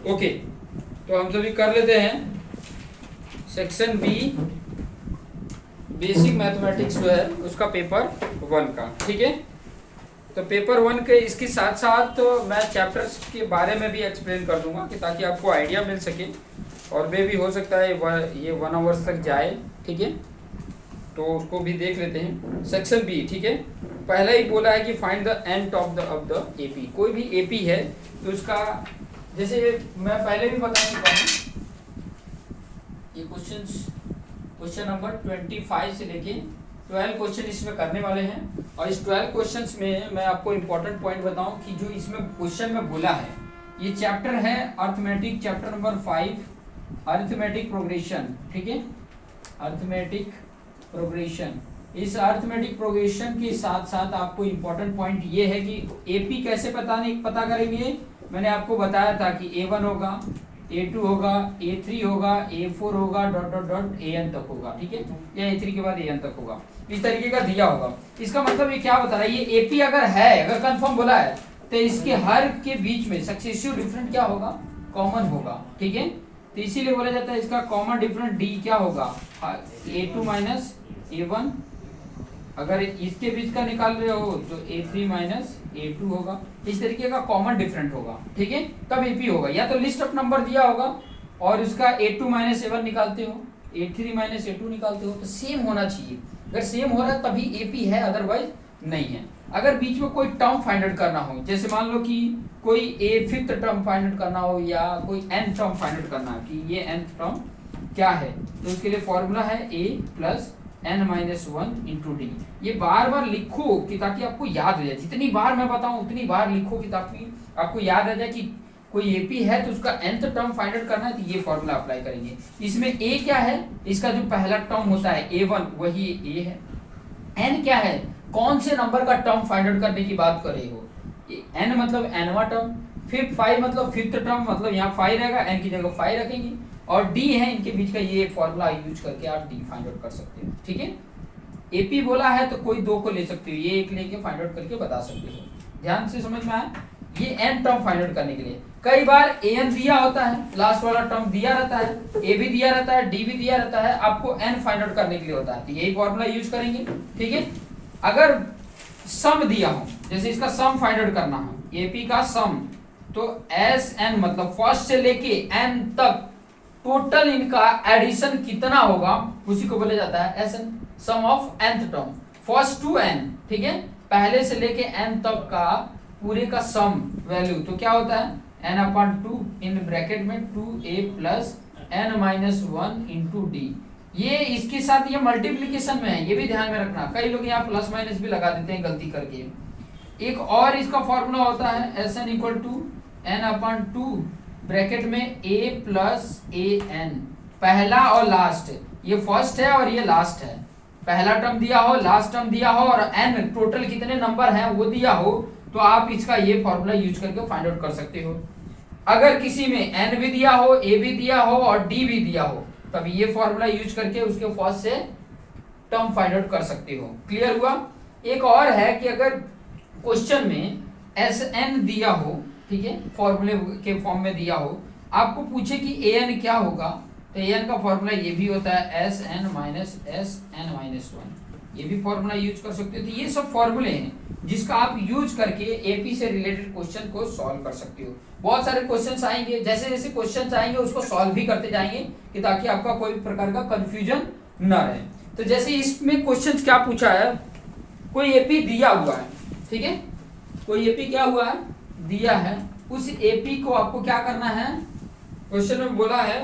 Okay, तो हम सभी कर लेते हैं सेक्शन बी बेसिक मैथमेटिक्स जो है उसका पेपर 1 का। ठीक है, तो पेपर 1 के इसके साथ साथ तो मैं चैप्टर्स के बारे में भी एक्सप्लेन कर दूंगा कि ताकि आपको आइडिया मिल सके, और वे भी हो सकता है ये 1 आवर्स तक जाए। ठीक है, तो उसको भी देख लेते हैं। सेक्शन बी, ठीक है, पहला ही बोला है कि find the end of the AP. कोई भी एपी है तो उसका, जैसे मैं पहले भी बता चुका हूँ, ये क्वेश्चन नंबर 25 से लेके 12 क्वेश्चन इसमें करने वाले हैं। और इस 12 क्वेश्चंस में मैं आपको इंपॉर्टेंट पॉइंट बताऊं कि जो इसमें क्वेश्चन में बोला है, ये चैप्टर है arithmetic, chapter number 5 arithmetic progression. ठीक है, अर्थमेटिक प्रोग्रेशन। इस अर्थमेटिक प्रोग्रेशन के साथ साथ आपको इंपॉर्टेंट पॉइंट ये है कि एपी कैसे पता करेंगे। मैंने आपको बताया था कि A1 होगा, A2 होगा, A3 होगा, A4 होगा, डॉट डॉट डॉट AN तक होगा। ठीक है, या A3 के बाद AN तक होगा, इस तरीके का दिया होगा। इसका मतलब ये क्या बता रहा है, ये एपी अगर है, अगर कंफर्म बोला है, तो इसके हर के बीच में सक्सेसिव डिफरेंट क्या होगा, कॉमन होगा। ठीक है, तो इसीलिए बोला जाता है इसका कॉमन डिफरेंट डी क्या होगा, A2 माइनस A1। अगर इसके बीच का निकाल रहे हो तो A3 माइनस A2 होगा। इस तरीके का कॉमन डिफरेंट होगा। ठीक है, तब एपी होगा। या तो लिस्ट ऑफ नंबर दिया होगा और उसका A2 माइनस A1 निकालते हो, A3 माइनस A2 निकालते हो, तो सेम होना चाहिए। अगर सेम हो रहा है तभी एपी है, अदरवाइज नहीं है। अगर बीच में कोई टर्म फाइंड आउट करना हो, जैसे मान लो कि कोई फिफ्थ टर्म फाइंड आउट करना हो या कोई n टर्म फाइंड आउट करना है कि ये nth टर्म क्या है, तो उसके लिए फॉर्मूला है a plus n minus 1 into D. ये बार बार लिखो कि ताकि आपको याद हो जाए। जितनी बार मैं बताऊं उतनी बार लिखो कि ताकि आपको याद आ जाए कि कोई एपी है तो उसका nth टर्म फाइंड आउट करना है, तो ये फॉर्मूला अप्लाई करेंगे। इसमें a क्या है, इसका जो पहला टर्म होता है A1 वही a है। n क्या है, कौन से नंबर का टर्म फाइंड आउट करने की बात कर रहे हो, n मतलब nवां टर्म, फिर 5 मतलब फिफ्थ टर्म, मतलब यहाँ 5 रहेगा, n की जगह 5 रखेंगे, और d है इनके बीच का, ये फॉर्मूला यूज करके आप d फाइंड आउट कर सकते हो। ठीक है, एपी बोला है तो कोई दो को ले सकते हो, ये एक लेके फाइंड आउट करके बता सकते हो। ध्यान से समझ में आया, ये n टर्म फाइंड आउट करने के लिए। कई बार an दिया होता है, लास्ट वाला टर्म दिया रहता है, a भी दिया रहता है, d भी दिया रहता है, आपको n फाइंड आउट करने के लिए होता है, तो यही फॉर्मूला यूज करेंगे। ठीक है, अगर सम दिया हो, जैसे इसका सम फाइंड आउट करना हो, एपी का सम, तो Sn मतलब फर्स्ट से लेके n तक टोटल इनका एडिशन कितना होगा, उसी को बोला जाता है Sn, sum of nth term, first to n। ठीक है, पहले से लेके n तक का पूरे का सम वैल्यू, तो क्या होता है n/2 इन ब्रैकेट में 2a plus n minus 1 into D. ये इसके साथ ये मल्टीप्लीकेशन में है, ये भी ध्यान में रखना। कई लोग यहाँ प्लस माइनस भी लगा देते हैं गलती करके। एक और इसका फॉर्मूला होता है Sn equal to n/2 bracket में a प्लस an, पहला और लास्ट, ये फर्स्ट है और ये लास्ट है। पहला टर्म दिया हो, लास्ट टर्म दिया हो, और n टोटल कितने नंबर हैं वो दिया हो, तो आप इसका ये फॉर्मूला यूज करके फाइंड आउट कर सकते हो। अगर किसी में n भी दिया हो, a भी दिया हो और d भी दिया हो, तब ये फॉर्मूला यूज करके उसके फर्स्ट से टर्म फाइंड आउट कर सकते हो। क्लियर हुआ। एक और है कि अगर क्वेश्चन में Sn दिया हो, ठीक है, फॉर्मूले के फॉर्म में दिया हो, आपको पूछे कि an क्या होगा, तो an का फॉर्मूला ये भी होता है Sn माइनस Sn माइनस 1, ये भी फॉर्मूला यूज कर सकते हो। तो ये सब फॉर्मूले हैं जिसका आप यूज करके एपी से रिलेटेड क्वेश्चन को सॉल्व कर सकते हो। बहुत सारे क्वेश्चंस आएंगे, जैसे जैसे क्वेश्चंस आएंगे उसको सॉल्व भी करते जाएंगे कि ताकि आपका कोई प्रकार का कंफ्यूजन न रहे। तो जैसे इसमें क्वेश्चंस क्या पूछा है, कोई एपी दिया हुआ है, ठीक है, कोई एपी क्या हुआ है, दिया है, उस एपी को आपको क्या करना है, क्वेश्चन में बोला है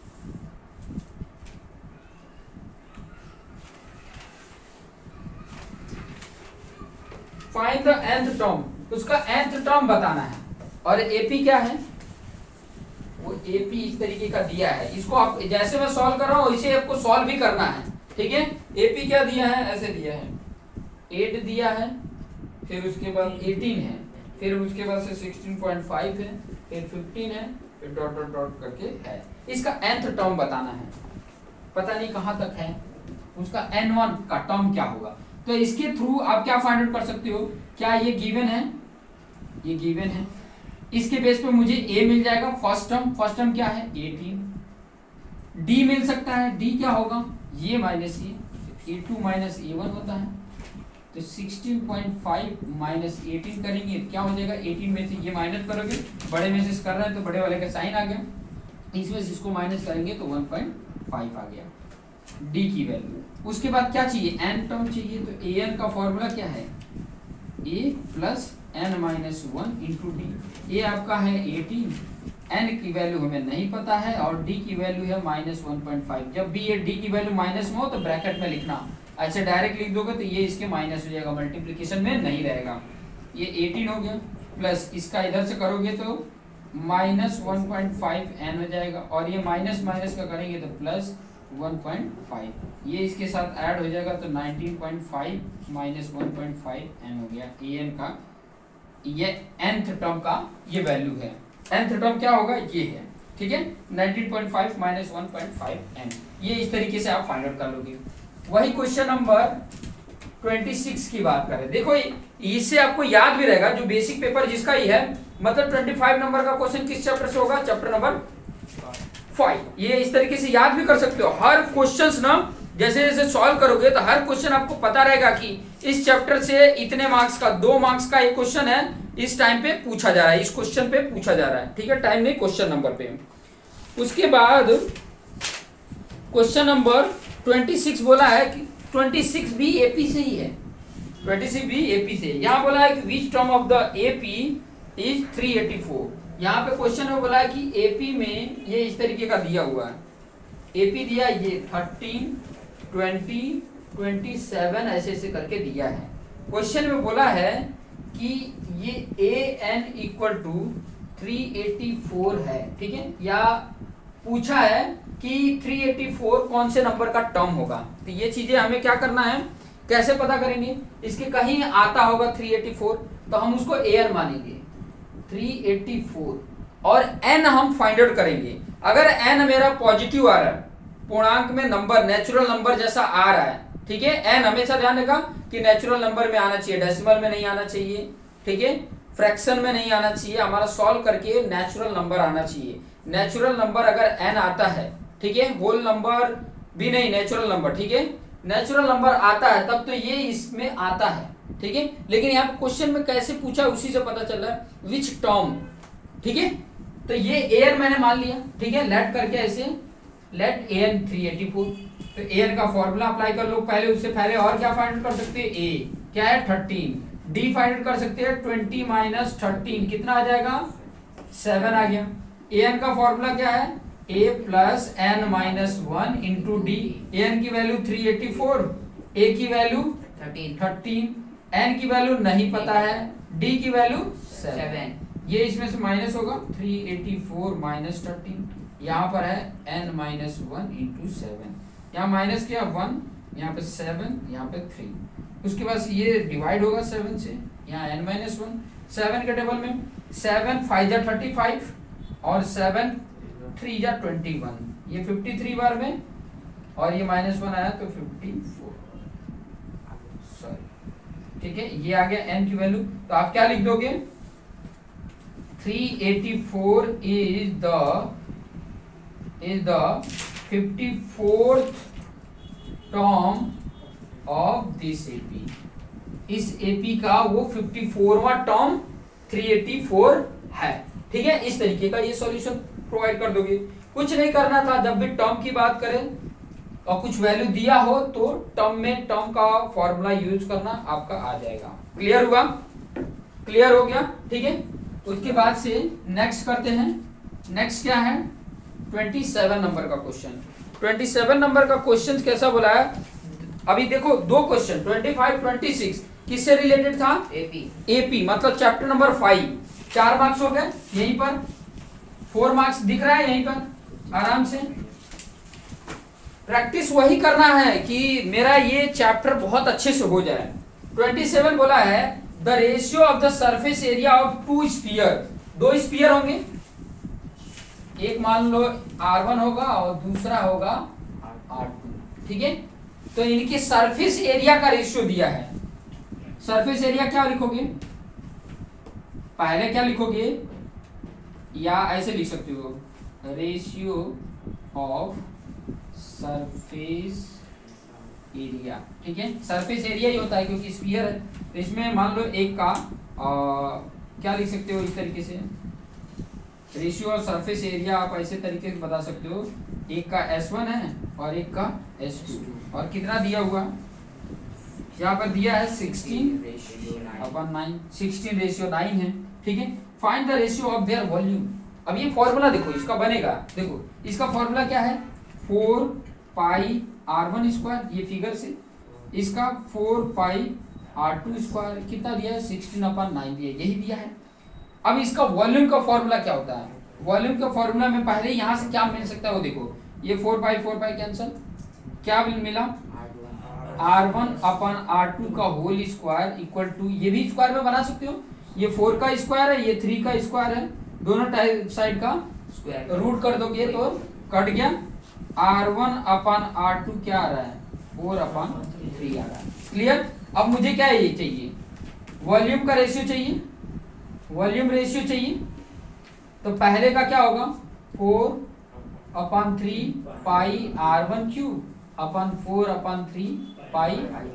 फाइंड द nth टर्म, उसका nth टर्म बताना है। और एपी क्या है, वो एपी इस तरीके का दिया है, इसको आप जैसे मैं सॉल्व कर रहा हूं इसे आपको सॉल्व भी करना है। ठीक है, एपी क्या दिया है, ऐसे दिया है, 8 दिया है, फिर उसके बाद 18 है, फिर उसके बाद से 16.5 है, फिर 15 है, फिर डॉट डॉट डॉट करके है। इसका nth टर्म बताना है, पता नहीं कहां तक है, उसका n1 का टर्म क्या होगा। तो इसके थ्रू आप क्या फाइंड आउट कर सकते हो, क्या ये गिवन है, ये गिवन है, इसके बेस पे मुझे a मिल जाएगा फर्स्ट टर्म क्या है 18, d मिल सकता है, d क्या होगा ये माइनस ये, a2 माइनस a1 होता है, तो 16.5 माइनस 18 करेंगे क्या हो जाएगा, 18 में से ये माइनस करोगे, बड़े में से कर रहे हैं तो बड़े वाले का साइन आ गया, इसमें से इसको माइनस करेंगे तो 1.5 आ गया d की वैल्यू। उसके बाद क्या चाहिए, n टर्म चाहिए, तो an का फॉर्मूला क्या है a plus n minus 1 into D. A आपका है 18, n की वैल्यू हमें नहीं पता है और d की वैल्यू है माइनस 1.5। जब भी ये d की वैल्यू माइनस में हो तो ब्रैकेट में लिखना, ऐसे डायरेक्ट लिख दोगे तो ये इसके माइनस हो जाएगा, मल्टीप्लिकेशन में नहीं रहेगा। ये 18 हो गया प्लस इसका इधर से करोगे तो माइनस 1.5 n हो जाएगा, और ये माइनस माइनस का करेंगे तो प्लस 1.5, ये इसके साथ ऐड हो जाएगा तो 19.5 माइनस 1.5 n हो गया। an का ये nth टर्म का ये वैल्यू है, nth टर्म क्या होगा ये है, ठीक है 19.5 माइनस 1.5 n। ये इस तरीके से आप फाइंड आउट कर लोगे। वही क्वेश्चन नंबर 26 की बात करें, देखो इससे आपको याद भी रहेगा, जो बेसिक पेपर जिसका ही है, मतलब 25 नंबर का क्वेश्चन किस चैप्टर से होगा, चैप्टर नंबर 5। ये इस तरीके से याद भी कर सकते हो, हर क्वेश्चंस ना जैसे जैसे सॉल्व करोगे तो हर क्वेश्चन आपको पता रहेगा कि इस चैप्टर से इतने मार्क्स का 2 मार्क्स का एक क्वेश्चन है, इस टाइम पे पूछा जा रहा है, इस क्वेश्चन पे पूछा जा रहा है, ठीक है, टाइम नहीं क्वेश्चन नंबर पे। उसके बाद क्वेश्चन नंबर 26 बोला है कि 26 भी एपी से ही है, 26 भी एपी से। यहाँ बोला है कि which term of the AP is 384। यहाँ पे क्वेश्चन में बोला है कि एपी में ये इस तरीके का दिया हुआ है, एपी दिया ये 13, 20, 27 ऐसे ऐसे करके दिया है। क्वेश्चन में बोला है कि ये an इक्वल टू 384 है, ठीक है, या पूछा है कि 384 कौन से नंबर का टर्म होगा। तो ये चीजें हमें क्या करना है, कैसे पता करेंगे, इसके कहीं आता होगा 384 तो हम उसको an मानेंगे 384, और n हम फाइंड आउट करेंगे। अगर n मेरा पॉजिटिव आ रहा है, पूर्णांक में नंबर नेचुरल नंबर जैसा आ रहा है, ठीक है, n हमेशा ध्यान रखा कि नेचुरल नंबर में आना चाहिए, डेसिमल में नहीं आना चाहिए, ठीक है, फ्रैक्शन में नहीं आना चाहिए, हमारा सॉल्व करके नेचुरल नंबर आना चाहिए। नेचुरल नंबर अगर n आता है, ठीक है, होल नंबर भी नहीं, नेचुरल नंबर, ठीक है, नेचुरल नंबर आता है तब तो ये इसमें आता है, ठीक है। लेकिन यहाँ पे क्वेश्चन में कैसे पूछा उसी से पता चल रहा है विच टर्म, ठीक है। तो ये an मैंने मान लिया, ठीक है, लेट करके ऐसे लेट an 384, तो an का फॉर्मूला अप्लाई कर लो पहले, उससे पहले और क्या फाइंड कर सकते हैं, a क्या है 13, d फाइंड कर सकते हैं 20 माइनस 13 कितना आ जाएगा 7 आ गया। an का फॉर्मूला क्या है a plus n minus 1 into D. an की वैल्यू 384, a की वैल्यू 13, n की वैल्यू नहीं पता है, d की वैल्यू 7, ये इसमें से माइनस होगा 384 माइनस 13, यहाँ पर है n माइनस 1 इंटू 7, यहाँ माइनस किया 1, यहाँ पे 7, यहाँ पे 3, उसके बाद ये डिवाइड होगा 7 से, यहाँ n माइनस 1, 7 के टेबल में 7 5 जा 35 और 7 3 जा 21, ये 53 बार में, और ये माइनस 1 आया तो 54, सॉरी, ठीक है, ये आ गया n की वैल्यू। तो आप क्या लिख दोगे, 384 is the 54th term of this AP। इस AP का वो 54वां टर्म 384 है, ठीक है। इस तरीके का ये सॉल्यूशन प्रोवाइड कर दोगे, कुछ नहीं करना था, जब भी टर्म की बात करें और कुछ वैल्यू दिया हो तो टर्म में टर्म का फॉर्मूला यूज करना आपका आ जाएगा। क्लियर हुआ, क्लियर हो गया, ठीक है। उसके बाद से नेक्स्ट करते हैं, नेक्स्ट क्या है 27 नंबर का क्वेश्चन। 27 नंबर का क्वेश्चन कैसा बोला है, अभी देखो दो क्वेश्चन 25 26 किससे रिलेटेड था, एपी मतलब चैप्टर नंबर 5, 4 मार्क्स हो गए, यहीं पर 4 मार्क्स दिख रहा है, यहीं पर आराम से प्रैक्टिस वही करना है कि मेरा ये चैप्टर बहुत अच्छे से हो जाए। 27 बोला है the ratio of the surface area of 2 sphere, 2 sphere होंगे, एक मान लो R1 होगा और दूसरा होगा R2, ठीक है। तो इनके सरफेस एरिया का रेशियो दिया है। सरफेस एरिया क्या लिखोगे, पहले क्या लिखोगे या ऐसे लिख सकते हो रेशियो ऑफ सरफेस एरिया। ठीक है, सरफेस एरिया ही होता है क्योंकि स्फीयर है। तो इसमें मान लो एक का क्या लिख सकते हो इस तरीके से, रेशियो ऑफ सरफेस एरिया आप ऐसे तरीके से बता सकते हो, एक का S1 है और एक का S2, और कितना दिया हुआ यहाँ पर दिया है 16/9, 16:9 है। ठीक है, find the ratio of their volume. अब ये फॉर्मूला देखो इसका बनेगा, देखो इसका फॉर्मूला क्या है 4πr1², ये फिगर से इसका 4πr2² कितना दिया है 16/9 दिया, यही दिया है। अब इसका वॉल्यूम का फॉर्मूला क्या होता है, वॉल्यूम का फॉर्मूला में पहले यहाँ से क्या मिल सकता है वो देखो, ये 4π कैंसिल, क्या मिला r1/r2 का होल स्क्वायर इक्वल टू, ये भी स्क्वायर में बना सकते हो, ये 4 का स्क्वायर है, ये 3 का स्क्वायर है, दोनों साइड का रूट कर दोगे तो कट गया, r1/r2 क्या आ रहा है 4/3 आ रहा है। क्लियर। अब मुझे क्या ये चाहिए, वॉल्यूम का रेशियो चाहिए, वॉल्यूम रेशियो चाहिए। तो पहले का क्या होगा 4/3 पाई r1³ अपन 4/3 पाई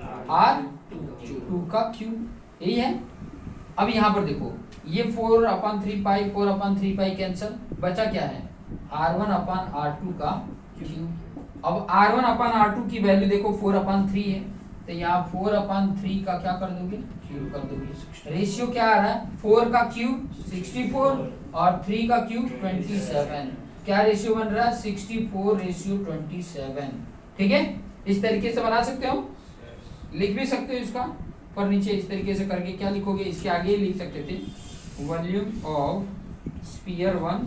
r2 का क्यूब, यही है। अब यहाँ पर देखो ये 4/3 पाई 4/3 पाई कैंसिल, बचा क्या है r1/r2 का क्यूब। अब r1/r2 की वैल्यू देखो 4/3 है, तो यहाँ 4/3 का क्या कर दोगे क्यूब कर दोगे। रेशियो क्या आ रहा है 4 का क्यूब 64 और 3 का क्यूब 27, क्या रेशियो बन रहा है 64:27। ठीक है, इस तरीके से बना सकते हो, लिख भी सकते हो इसका पर नीचे इस तरीके से करके क्या लिखोगे, इसके आगे लिख सकते थे volume of sphere 1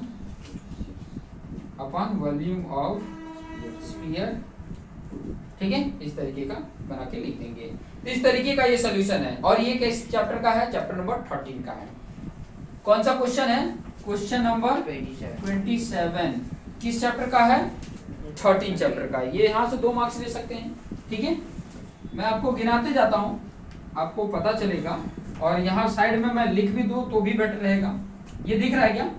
upon volume of sphere. ठीक है, इस तरीके का बना के लिख देंगे। तो इस तरीके का ये सोल्यूशन है, और ये किस चैप्टर का है, चैप्टर नंबर 13 का है। कौन सा क्वेश्चन है, क्वेश्चन नंबर 27 किस चैप्टर का है 13 चैप्टर का। ये यहाँ से 2 मार्क्स ले सकते हैं। ठीक है, मैं आपको गिनाते जाता हूँ, आपको पता चलेगा, और यहाँ साइड में मैं लिख भी दूं तो भी बेटर रहेगा। ये दिख रहा है क्या,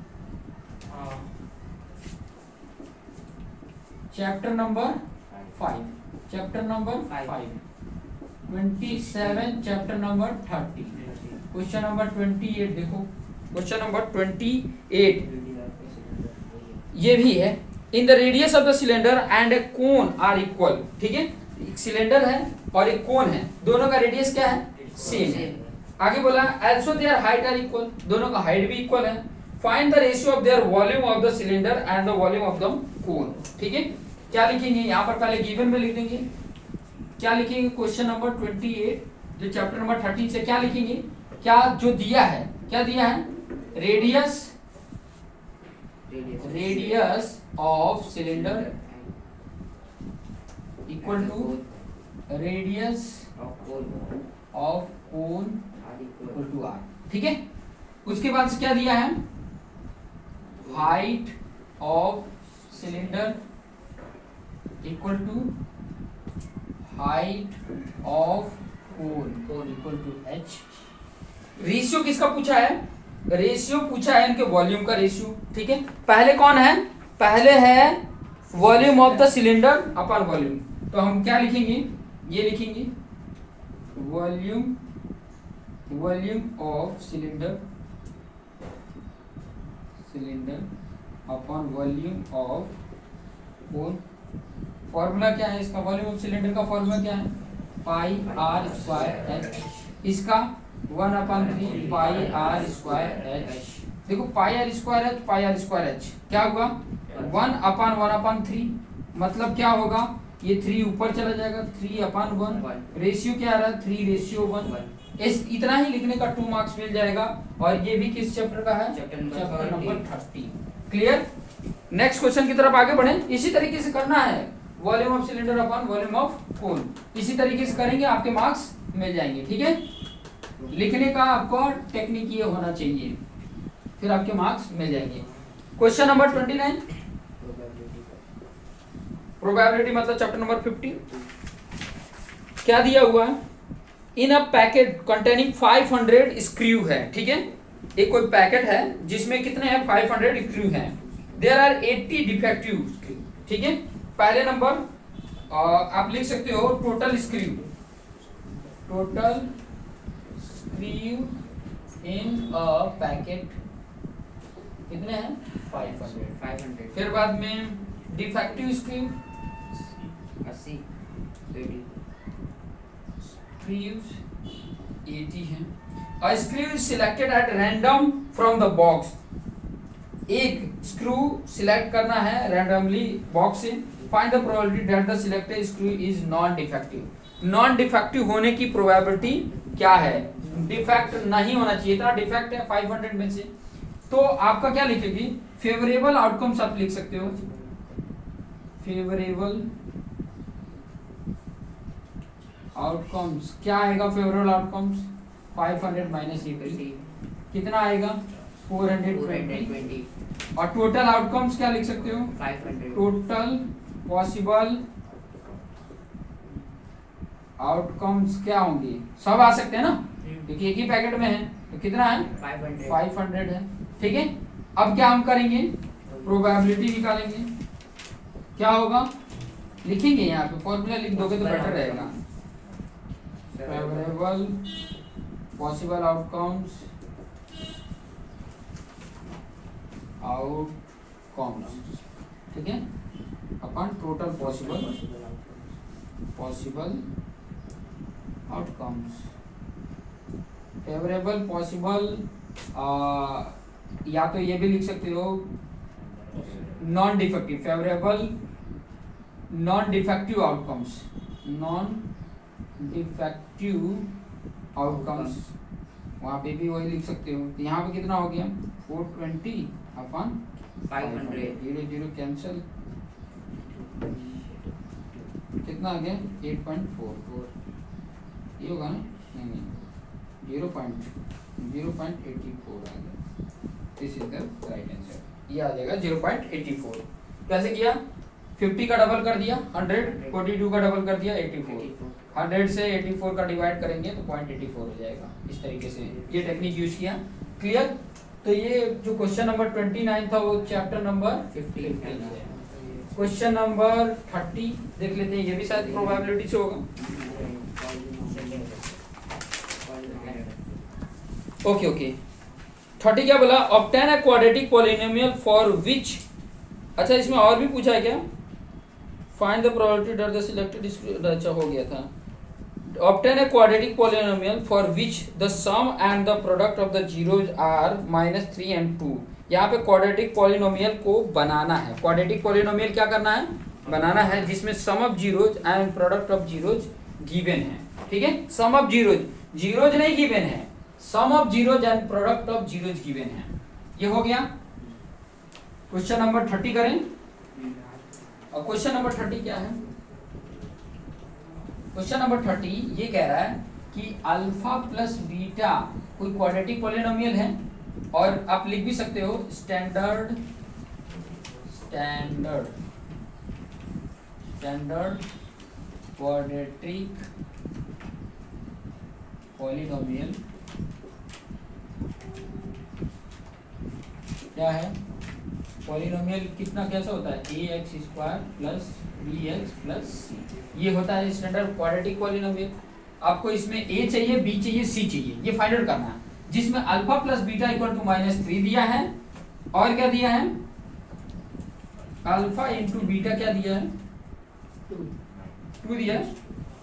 chapter number 5, chapter number 5 27 chapter number 30 question number 28 देखो, क्वेश्चन नंबर 28 ये भी है। In the radius of the cylinder and a cone are equal. ठीक है, एक सिलेंडर है और एक कोन है, दोनों का रेडियस क्या है सेम है। आगे बोला also their height are equal, दोनों का हाइट भी इक्वल है। Find the ratio of their volume of the cylinder and the volume of the cone. ठीक है, क्या लिखेंगे यहाँ पर, पहले गिवन में लिख देंगे, क्या लिखेंगे क्वेश्चन नंबर 28 जो चैप्टर नंबर 13 से क्या लिखेंगे, क्या जो दिया है, क्या दिया है radius of cylinder equal to radius of cone equal to R. ठीक है, उसके बाद से क्या दिया है height of cylinder equal to height of cone equal to H. Ratio किसका पूछा है, रेशियो पूछा है इनके वॉल्यूम का रेशियो। ठीक है, पहले कौन है, पहले है volume of the cylinder upon volume, तो हम क्या लिखेंगे, ये लिखेंगे volume of cylinder upon volume of cone. Formula क्या है इसका, वॉल्यूम ऑफ सिलेंडर का फॉर्मूला क्या है पाई आर स्क्वायर एच, इसका 1/3 पाई आर स्क्वायर एच। देखो pi R square H, pi R square H क्या होगा 1/1/3, मतलब क्या होगा ये 3 ऊपर चला जाएगा 3/1, रेशियो क्या आ रहा है 3:1। इस इतना ही लिखने का 2 मार्क्स मिल जाएगा, और ये भी किस चैप्टर का है, chapter number 30। Clear. Next question की तरफ आगे बढ़े, इसी तरीके से करना है volume of cylinder upon volume of cone, इसी तरीके से करेंगे आपके मार्क्स मिल जाएंगे। ठीक है, लिखने का आपको टेक्निक ये होना चाहिए, फिर आपके मार्क्स मिल जाएंगे। क्वेश्चन नंबर 29 प्रोबेबिलिटी मतलब चैप्टर नंबर 15। क्या दिया हुआ है, in a packet containing 500 screw है। ठीक है, एक कोई पैकेट है जिसमें कितने हैं 500 स्क्रू हैं, देयर आर 80 डिफेक्टिव स्क्रू, ठीक है। पहले नंबर आप लिख सकते हो total screw in a packet कितने हैं 500। फिर बाद में डिफेक्टिव स्क्रू 80 80 है। A screw is selected at random from the box, एक स्क्रू सिलेक्ट करना है रैंडमली बॉक्स से। Find the probability that the selected screw is non defective. Non defective होने की प्रोबेबिलिटी क्या है, डिफेक्ट नहीं होना चाहिए था, डिफेक्ट है 500 में से, तो आपका क्या लिखेगी फेवरेबल आउटकम्स आप लिख सकते हो। फेवरेबल आउटकम्स क्या आएगा, फेवरेबल आउटकम्स 500 माइनस 80 कितना आएगा 420। और टोटल आउटकम्स क्या लिख सकते हो 500। टोटल पॉसिबल आउटकम्स क्या होंगे, सब आ सकते हैं ना, क्योंकि एक ही पैकेट में है, तो कितना है 500 है, ठीक है। अब क्या हम करेंगे, प्रोबेबिलिटी निकालेंगे, क्या होगा लिखेंगे यहाँ पे, फॉर्मूला लिख दोगे तो बेटर रहेगा। फेवरेबल पॉसिबल आउटकम्स ठीक है, upon total possible outcomes. Favourable possible या तो ये भी लिख सकते हो non defective, favourable non defective outcomes, non defective outcomes वहाँ पे भी वही लिख सकते हो। तो यहाँ पे कितना हो गया 420 अपन 500, 0 कैंसिल, कितना आ गया 8.44, ये होगा ना, नहीं 0.84 आ गया, this is the right answer, ये आ जाएगा 0.84। कैसे किया, 50 का डबल कर दिया 100, 42 का डबल कर दिया 84, 100 से 84 का डिवाइड करेंगे तो 0.84 हो जाएगा। इस तरीके से ये टेक्निक यूज किया, क्लियर। तो ये जो क्वेश्चन नंबर 29 था वो चैप्टर नंबर 15 है। क्वेश्चन नंबर 30 देख लेते हैं, ये भी शायद प्रोबेबिलिटी से होगा। ओके 30 क्या बोला, obtain a quadratic polynomial for which, अच्छा इसमें और भी पूछा है क्या, find the probability that the selected, अच्छा हो गया था। Obtain a quadratic polynomial for which the sum and the product of the zeros are -3 and 2। यहाँ पे quadratic polynomial को बनाना है, quadratic polynomial क्या करना है, बनाना है, जिसमें sum of zeros and product of zeros given है, ठीक है। sum of zeros नहीं given है, sum of zeros and product of zeros given है, ये हो गया। क्वेश्चन नंबर 30 करें, और क्वेश्चन नंबर 30 क्या है, क्वेश्चन नंबर 30 ये कह रहा है कि अल्फा प्लस बीटा कोई क्वाड्रेटिक पॉलिनोमियल है, और आप लिख भी सकते हो स्टैंडर्ड क्वाड्रेटिक पॉलिनोमियल क्या है, पॉलिनोमियल कितना कैसा होता है ax² plus bx plus c, ये होता है स्टैंडर्ड क्वाड्रेटिक पॉलिनोमियल। आपको इसमें a चाहिए, b चाहिए, c चाहिए, ये फाइंड आउट करना है, जिसमें alpha plus beta equal to -3 दिया है, और क्या दिया है अल्फा इंटू बीटा क्या दिया है 2 दिया है,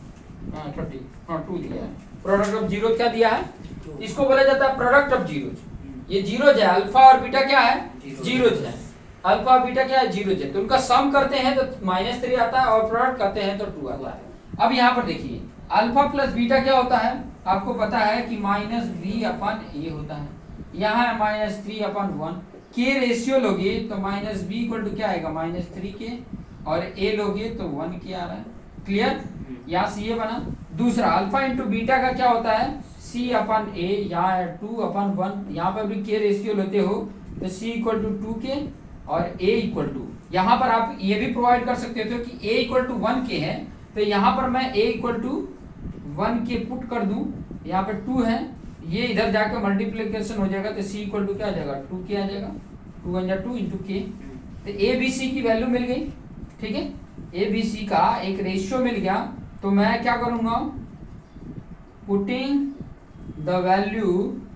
2 दिया है। प्रोडक्ट ऑफ जीरो क्या दिया है, इसको बोला जाता है प्रोडक्ट ऑफ जीरोज, ये जीरोज है, अल्फा और बीटा क्या है जीरोज है, अल्फा और बीटा क्या है जीरोज है, तो उनका सम करते हैं तो -3 आता है, और प्रोडक्ट करते हैं तो 2 आता है। अब यहाँ पर देखिए अल्फा प्लस बीटा क्या होता है, आपको पता है कि -b/a होता है, यहाँ है -3/1, के रेशियो लोगे तो -b इक्वल टू क्या आएगा -3 के, और a लोगे तो 1 के आ रहा है, क्लियर। यहाँ से ये बना। दूसरा अल्फा इंटू बीटा का क्या होता है c/a, यहाँ है 2/1, यहाँ पर भी के रेशियो लेते हो तो c इक्वल टू 2 के और a इक्वल टू, यहाँ पर आप ये भी प्रोवाइड कर सकते थे कि a इक्वल टू 1 के है, तो यहाँ पर मैं a इक्वल टू 1 के पुट कर दूं, यहाँ पर 2 है, ये इधर जाकर मल्टीप्लिकेशन हो जाएगा तो सी इक्वल टू क्या आ जाएगा 2k आ जाएगा, 2 × 2 इंटू के। तो ए बी सी की वैल्यू मिल गई, ठीक है, ए बी सी का एक रेशियो मिल गया। तो मैं क्या करूंगा, putting the value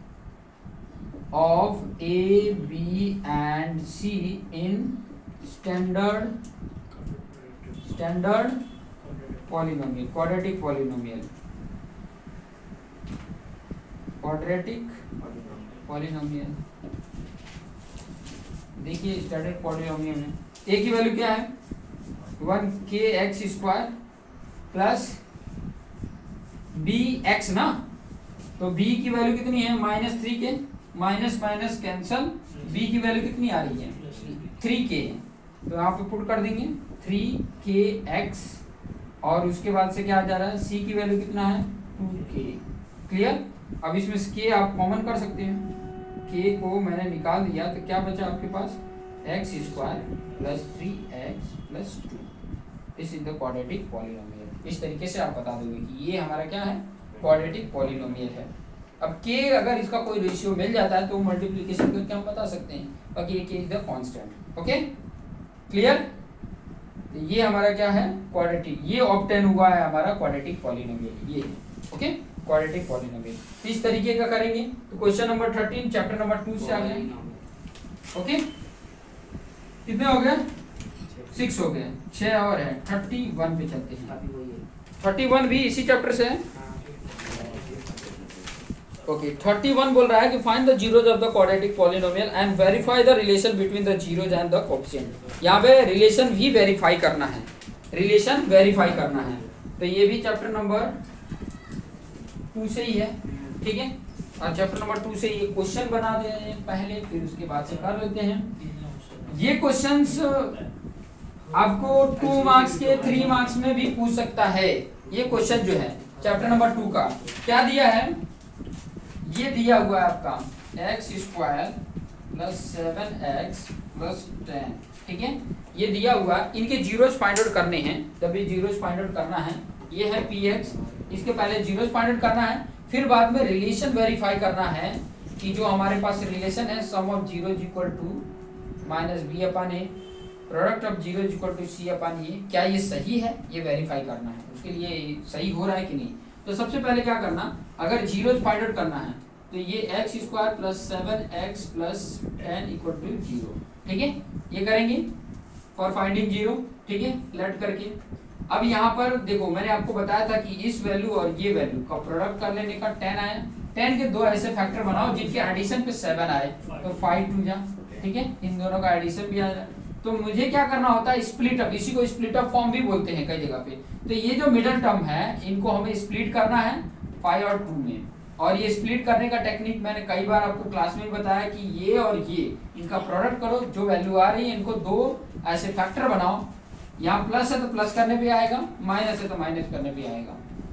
of A B and C in standard polynomial, quadratic polynomial, quadratic polynomial. देखिए स्टैंडर्ड पॉलिनोमियल में ए की वैल्यू क्या है 1kx² प्लस बी एक्स ना, तो b की वैल्यू कितनी है -3k, minus minus cancel, b की वैल्यू कितनी आ रही है 3k, तो यहाँ पे पुट कर देंगे 3kx और उसके बाद से क्या आ जा रहा है c की वैल्यू कितना है 2k। क्लियर। अब इसमें से k आप कॉमन कर सकते हैं, k को मैंने निकाल दिया तो क्या बचा आपके पास x² plus 3x plus 2। This is the quadratic polynomial. इस तरीके से आप बता दोगे कि ये हमारा क्या है क्वाड्रेटिक पॉलिनोमियल है। अब k अगर इसका कोई रेशियो मिल जाता है तो मल्टीप्लिकेशन करके हम बता सकते हैं, बाकी k is the constant. Okay clear. तो ये हमारा क्या है क्वाड्रेटिक, ये ऑब्टेन हुआ है हमारा क्वाड्रेटिक पॉलिनोमियल, ये ओके क्वाड्रेटिक पॉलिनोमियल। तो इस तरीके का करेंगे। तो क्वेश्चन नंबर 13 चैप्टर नंबर 2 से आ गया। ओके कितने हो गए 6 हो गए, 6 और है 31 पे चलते हैं। 31 भी इसी चैप्टर से है। ओके 31 बोल रहा है कि find the zeros of the quadratic polynomial and verify the relation between the zeros and the coefficient. यहाँ पे रिलेशन भी वेरीफाई करना है, रिलेशन वेरीफाई करना है। तो ये भी चैप्टर नंबर 2 से ही है, ठीक है। और चैप्टर नंबर 2 से ये क्वेश्चन बना दे रहे हैं पहले, फिर उसके बाद से कर लेते हैं। ये क्वेश्चंस आपको 2 मार्क्स के 3 मार्क्स में भी पूछ सकता है। ये क्वेश्चन जो है चैप्टर नंबर 2 का क्या दिया है, ये दिया हुआ है आपका x² प्लस 7x प्लस 10, ठीक है। ये दिया हुआ, इनके जीरोस फाइंड आउट करने हैं, तब ये जीरोस फाइंड आउट करना है। ये है px, इसके पहले जीरोस फाइंड आउट करना है, फिर बाद में रिलेशन वेरीफाई करना है कि जो हमारे पास रिलेशन है sum of zeros equal to minus B upon A, product of zeros equal to C upon A, क्या ये सही है, ये वेरीफाई करना है। उसके लिए सही हो रहा है कि नहीं। तो सबसे पहले क्या करना, अगर जीरोज फाइंड आउट करना है तो ये x² plus 7x plus 10 equal to 0, ठीक है। ये करेंगे फॉर फाइंडिंग जीरो, ठीक है, लेट करके। अब यहाँ पर देखो मैंने आपको बताया था कि इस वैल्यू और ये वैल्यू का प्रोडक्ट कर लेने का 10 आया, 10 के दो ऐसे फैक्टर बनाओ जिनके एडिशन पे 7 आए, तो 5 2 जा, ठीक है, इन दोनों का एडिशन भी आ जाए। तो मुझे क्या करना होता है स्प्लिट अप, इसी को स्प्लिट अप फॉर्म भी बोलते हैं कई जगह पे। तो ये जो मिडिल टर्म है इनको हमें स्प्लिट करना है 5 और 2 में। और ये स्प्लिट करने का टेक्निक मैंने कई बार आपको क्लास में बताया कि ये और ये इनका प्रोडक्ट करो, जो वैल्यू आ रही है इनको दो ऐसे फैक्टर बनाओ। यहाँ प्लस है तो प्लस करने पे आएगा, माइनस है तो माइनस करने पे आएगा।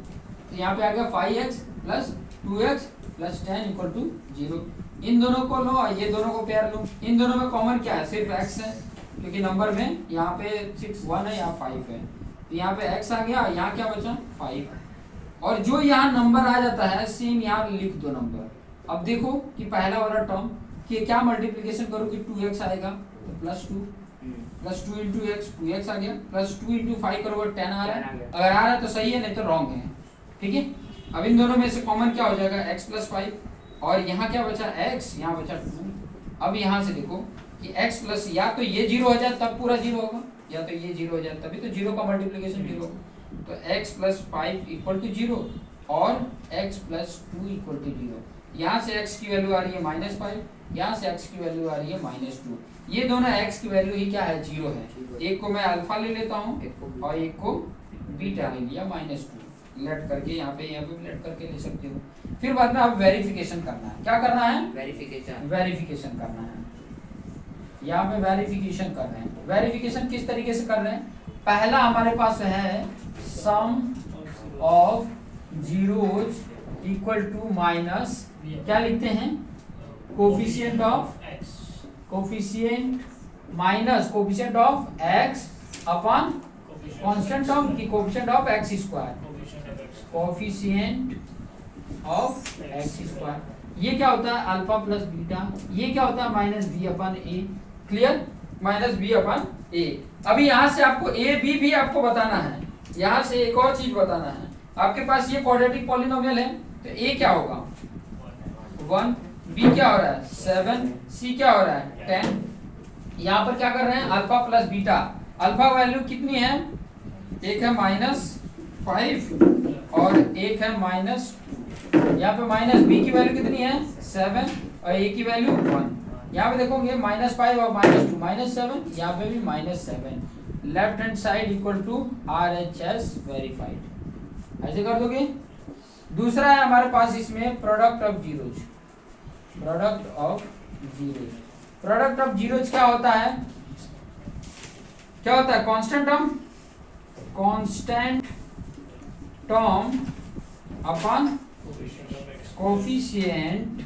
तो यहाँ पे आ गया 5x plus 2x plus 10 equal to 0। इन दोनों को लो और ये दोनों को पेयर लो। इन दोनों में कॉमन क्या है, सिर्फ x है, क्योंकि नंबर में यहाँ पे 6 1 है, यहाँ 5 है, तो यहाँ पे x आ गया, यहाँ क्या बचा 5। और जो यहाँ नंबर आ जाता है सेम यहाँ लिख दो नंबर। अब देखो कि पहला वाला टर्म कि क्या मल्टीप्लिकेशन करो कि 2x आएगा तो plus 2 plus 2 into x 2x आ गया, प्लस 2 इंटू 5 करोगे 10 आ रहा है। अगर आ रहा है तो सही है, नहीं तो रॉन्ग है, ठीक है। अब इन दोनों में से कॉमन क्या हो जाएगा x प्लस 5 और यहाँ क्या बचा x, यहाँ बचा 2। अब यहाँ से देखो कि x प्लस या तो ये 0 हो जाए तब पूरा 0 होगा, या तो ये 0 हो जाए तभी तो 0 का मल्टीप्लिकेशन 0 होगा। तो x प्लस 5 इक्वल टू 0 और x प्लस 2 इक्वल टू 0। यहाँ से x की वैल्यू आ रही है -5, यहाँ से x की वैल्यू आ रही है -2। ये दोनों x की वैल्यू ही क्या है 0 है। एक को मैं अल्फा ले लेता हूँ और एक को बीटा ले लिया -2, लेट करके यहाँ पे लेट करके ले सकते हो। फिर बाद में अब वेरिफिकेशन करना है। क्या करना है, वेरिफिकेशन करना है। यहाँ पे वेरिफिकेशन कर रहे हैं। वेरिफिकेशन किस तरीके से कर रहे हैं, पहला हमारे पास है sum of zeros equal to minus क्या लिखते हैं coefficient minus coefficient of x upon constant term की coefficient of x², coefficient of x square. ये क्या होता है अल्फा प्लस बीटा, ये क्या होता है minus B upon A. Clear, minus B upon A. अभी यहाँ से आपको ए बी भी आपको बताना है, यहाँ से एक और चीज बताना है। आपके पास ये क्वाड्रेटिक पॉलिनोमियल है तो ए क्या होगा 1, बी क्या हो रहा है 7, सी क्या हो रहा है 10। यहाँ पर क्या कर रहे हैं alpha plus beta, alpha value कितनी है, एक है -5 और एक है -2। यहाँ पे माइनस बी की वैल्यू कितनी है 7 और ए की वैल्यू 1। यहाँ पे देखोगे -5 और -2 -7, यहाँ पे भी -7। Left hand side equal to RHS verified, ऐसे कर दोगे। दूसरा है हमारे पास इसमें product of zeros, product of zeros. Product of zeros क्या होता है, क्या होता है constant term, constant term upon coefficient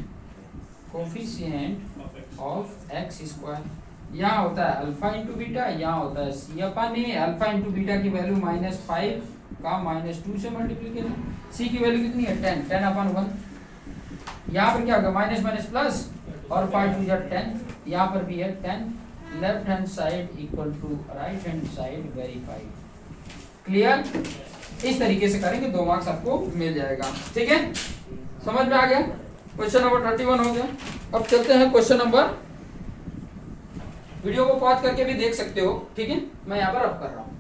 of x square. यहाँ होता है अल्फा इंटू बीटा, यहाँ होता है C upon A. Alpha into beta की वैल्यू -5 का -2 से मल्टीप्लीकेशन, सी की वैल्यू कितनी है 10, 10/1। यहाँ पर क्या होगा माइनस माइनस प्लस और 5 2 10, यहाँ पर भी है 10। Left hand side equal to right hand side verified. Clear, इस तरीके से करेंगे 2 मार्क्स आपको मिल जाएगा। ठीक है, समझ में आ गया। क्वेश्चन नंबर 31 हो गया। अब चलते हैं क्वेश्चन नंबर, वीडियो को पॉज करके भी देख सकते हो। ठीक है, मैं यहाँ पर अब कर रहा हूँ।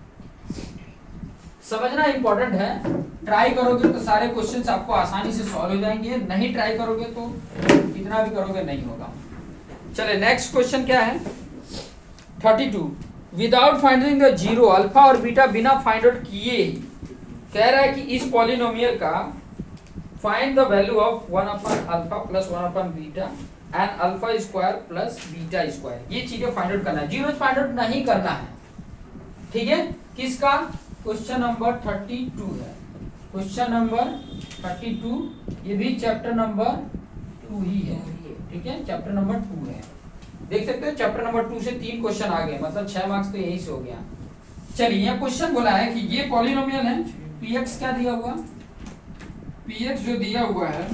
समझना इंपॉर्टेंट है, ट्राई करोगे तो सारे क्वेश्चंस आपको आसानी से सॉल्व हो जाएंगे, नहीं ट्राई करोगे तो कितना भी करोगे नहीं होगा। चले नेक्स्ट क्वेश्चन क्या है 32। Without finding the zero, alpha और बीटा बिना फाइंड आउट किए ही कह रहा है कि इस पॉलिनोमियल का find the value of alpha plus beta and alpha square plus beta square. ये चीजें फाइंड आउट करना है, जीरो फाइंड आउट नहीं करना है। ठीक है, किसका, क्वेश्चन नंबर 32 है। क्वेश्चन नंबर 32, ये भी चैप्टर नंबर 2 ही है। ठीक है, चैप्टर नंबर 2 है। देख सकते हो चैप्टर नंबर 2 से 3 क्वेश्चन आ गए, मतलब 6 मार्क्स तो यही से हो गया। चलिए, यह क्वेश्चन बोला है कि ये पॉलिनोमियल है, px क्या दिया हुआ, px जो दिया हुआ है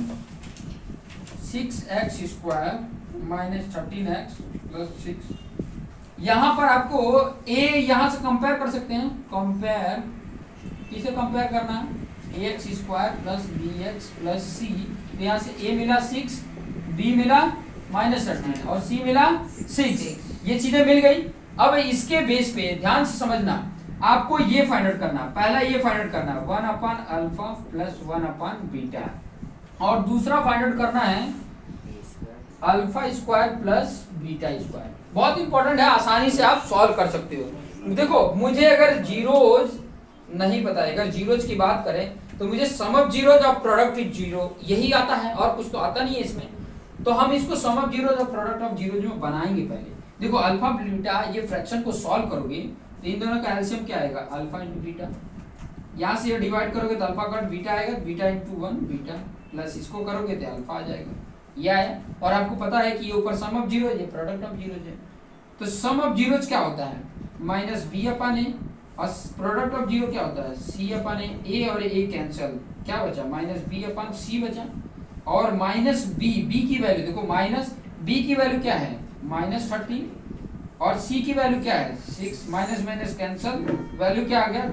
6x स्क्वायर -13x + 6। यहाँ पर आपको a यहाँ से कंपेयर कर सकते हैं, कंपेयर किसे कंपेयर करना है ax स्क्वायर + bx + c। तो यहाँ से a मिला 6, b मिला -13 और c मिला 6। ये चीजें मिल गई। अब इसके बेस पे ध्यान से समझना, आपको ये फाइंड आउट करना, पहला ये फाइंड आउट करना 1/अल्फा प्लस 1/बीटा, और दूसरा फाइंड आउट करना है alpha square plus beta square. बहुत इंपॉर्टेंट है, आसानी से आप सॉल्व कर सकते हो। देखो, मुझे अगर जीरोज नहीं पता है, अगर जीरोज की बात करें तो मुझे सम ऑफ जीरोज और प्रोडक्ट विद जीरो यही आता है, और कुछ तो आता नहीं है इसमें। तो हम इसको सम ऑफ जीरोज और प्रोडक्ट ऑफ जीरोज में बनाएंगे। पहले देखो अल्फा बीटा, ये फ्रैक्शन को सॉल्व करोगे तो इन दोनों का एलसीएम क्या आएगा अल्फा इंटू बीटा। यहाँ से ये डिवाइड करोगे तो अल्फा कट बीटा आएगा, बीटा इंटू 1 बीटा, प्लस इसको करोगे तो अल्फा आ जाएगा, ये आया। और आपको पता है कि ये ऊपर सम ऑफ जीरोज है, प्रोडक्ट ऑफ जीरोज है। तो सम ऑफ जीरोज क्या होता है -b/a, और प्रोडक्ट ऑफ जीरो क्या होता है c/a। a और a कैंसिल, क्या बचा -b/c बचा, और -b की वैल्यू देखो, -b की वैल्यू क्या है -13 और c की वैल्यू क्या है 6, माइनस माइनस कैंसिल, वैल्यू क्या आ गया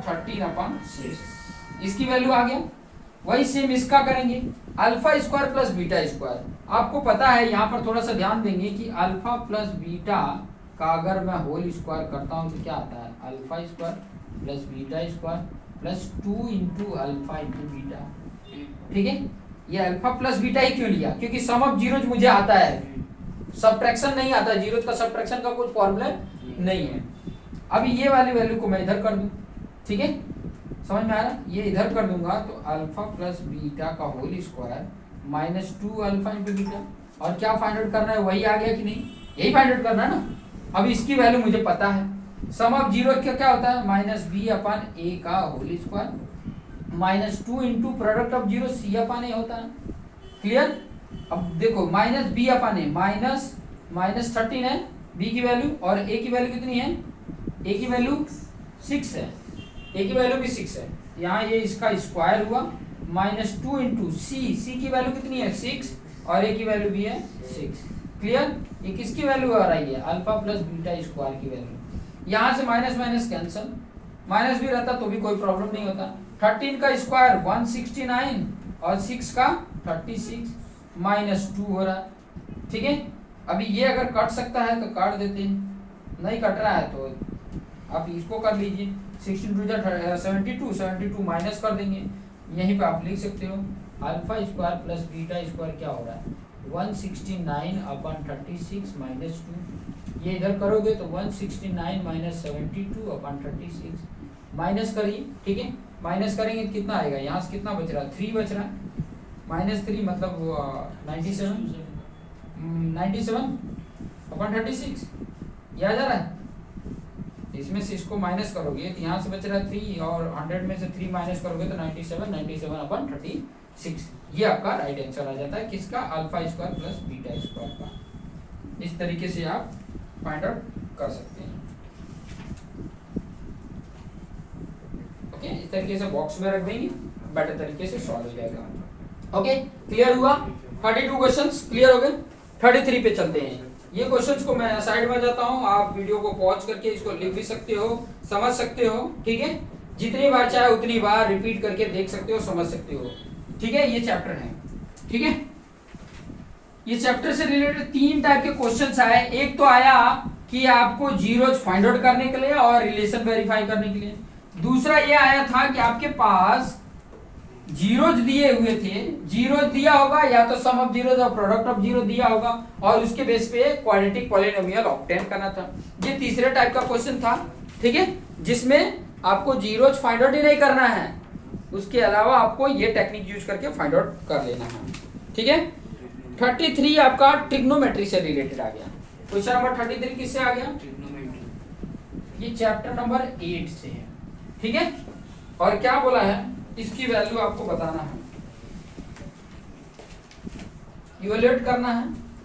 13/6। इसकी वैल्यू आ गया। वही सेम इसका करेंगे alpha square plus beta square. आपको पता है, यहाँ पर थोड़ा सा ध्यान देंगे कि अल्फा प्लस बीटा का अगर मैं होल स्क्वायर करता हूँ तो क्या आता है alpha square plus beta square plus 2 into alpha into beta. ठीक है, ये अल्फा प्लस बीटा ही क्यों लिया, क्योंकि सम ऑफ जीरोज मुझे आता है, सब्ट्रैक्शन नहीं आता, जीरोज का सब्ट्रैक्शन का कोई फॉर्मूला नहीं है। अभी ये वाली वैल्यू को मैं इधर कर दूं, ठीक है, समझ में आ रहा, ये इधर कर दूंगा तो अल्फा प्लस बीटा का whole square -2 alpha into beta. और क्या फाइंड आउट करना है, वही आ गया कि नहीं, यही फाइंड आउट करना है ना। अब इसकी वैल्यू मुझे पता है, सम ऑफ जीरो क्या होता है -b/a का whole square -2 into product of zero c/a होता है। क्लियर। अब देखो -b/a -13 है b की वैल्यू, और a की वैल्यू कितनी है, a की वैल्यू 6 है, a की वैल्यू भी 6 है। यहाँ ये इसका स्क्वायर हुआ माइनस 2 इंटू सी की वैल्यू कितनी है 6 और ए की वैल्यू भी है 6। क्लियर? ये किसकी वैल्यू आ रही है अल्फा प्लस बीटा स्क्वायर की वैल्यू। यहाँ से माइनस माइनस कैंसल, माइनस भी रहता तो भी कोई प्रॉब्लम नहीं होता। 13 का स्क्वायर 169 और 6 का 36 माइनस 2 हो रहा है। ठीक है, अभी ये अगर कट सकता है तो काट देते हैं, नहीं कट रहा है तो आप इसको कर लीजिए। 16 72 माइनस कर देंगे, यहीं पे आप लिख सकते हो alpha square plus beta square क्या हो रहा है 169 अपन 36 माइनस 2। ये इधर करोगे तो 169 माइनस 72 अपन 36 माइनस करिए। ठीक है, माइनस करेंगे तो कितना आएगा, यहाँ से कितना बच रहा है 3 बच रहा है, माइनस 3 मतलब 97 अपन 36 ये आ जा रहा है। इसमें से इसको माइनस करोगे तो यहाँ से बच रहा है 3 और 100 में से 3 माइनस करोगे तो 97 अपन 36। ये आपका राइट आंसर आ जाता है किसका alpha square plus beta square का। इस तरीके से आप फाइंड आउट कर सकते हैं। ओके, इस तरीके से बॉक्स में रख देंगे, बेटर तरीके से सॉल्व हो जाएगा। ओके, क्लियर हुआ? 32 क्वेश्चंस क्लियर हो गए। 33 पे चलते हैं। ये क्वेश्चंस को मैं साइड में जाता हूँ, आप वीडियो को पॉज करके इसको लिख भी सकते हो, समझ सकते हो। ठीक है, जितनी बार चाहे उतनी बार रिपीट करके देख सकते हो, समझ सकते हो। ठीक है, ये चैप्टर है। ठीक है, ये चैप्टर से रिलेटेड 3 टाइप के क्वेश्चंस आए। एक तो आया कि आपको जीरोज फाइंड आउट करने के लिए और रिलेशन वेरीफाई करने के लिए। दूसरा ये आया था कि आपके पास जीरोज दिए हुए थे, जीरोज दिया होगा या तो सम ऑफ जीरोज और प्रोडक्ट ऑफ जीरो दिया होगा और उसके बेस पे क्वाड्रेटिक पॉलिनोमियल ऑब्टेन करना था। ये तीसरे टाइप का क्वेश्चन था। ठीक है, जिसमें आपको जीरोज फाइंड आउट ही नहीं करना है, उसके अलावा आपको ये टेक्निक यूज करके फाइंड आउट कर लेना है। ठीक है, 33 आपका ट्रिग्नोमेट्री से रिलेटेड आ गया। क्वेश्चन नंबर 33 किससे आ गया? ये चैप्टर नंबर 8 से है। ठीक है, और क्या बोला है, इसकी वैल्यू आपको बताना है, इवेल्युएट करना है।